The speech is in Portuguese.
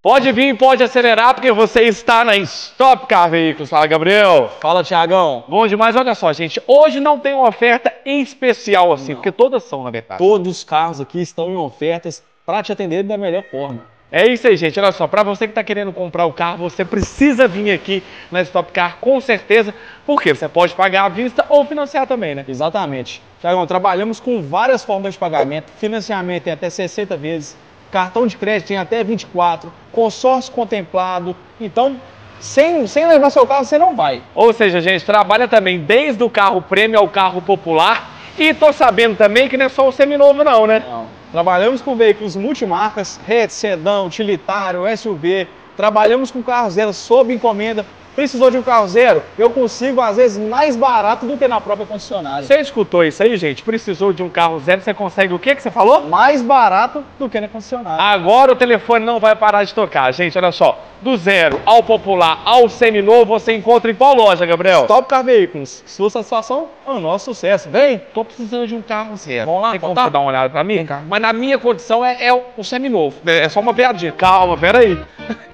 Pode vir, pode acelerar, porque você está na Stock Car Veículos. Fala, Gabriel. Fala, Thiagão. Bom demais. Olha só, gente. Hoje não tem uma oferta em especial assim, porque todas são, na verdade. Todos os carros aqui estão em ofertas para te atender da melhor forma. É isso aí, gente. Olha só, para você que está querendo comprar o carro, você precisa vir aqui na Stock Car, com certeza, porque você pode pagar à vista ou financiar também, né? Exatamente. Thiagão, trabalhamos com várias formas de pagamento, financiamento em até 60 vezes, cartão de crédito em até 24, consórcio contemplado. Então, sem levar seu carro, você não vai. Ou seja, a gente trabalha também desde o carro prêmio ao carro popular. E tô sabendo também que não é só o seminovo não, né? Não. Trabalhamos com veículos multimarcas, hatch, sedã, utilitário, SUV. Trabalhamos com carro zero sob encomenda. Precisou de um carro zero? Eu consigo, às vezes, mais barato do que na própria concessionária. Você escutou isso aí, gente? Precisou de um carro zero, você consegue o que você falou? Mais barato do que na concessionária. Agora o telefone não vai parar de tocar, gente. Olha só, do zero ao popular ao seminovo, você encontra em qual loja, Gabriel? Stock Car Veículos. Sua satisfação é o nosso sucesso. Vem! Tô precisando de um carro zero. Vamos lá, tem como tá? você dar uma olhada pra mim? Mas na minha condição é o seminovo. É só uma piadinha. Calma, peraí.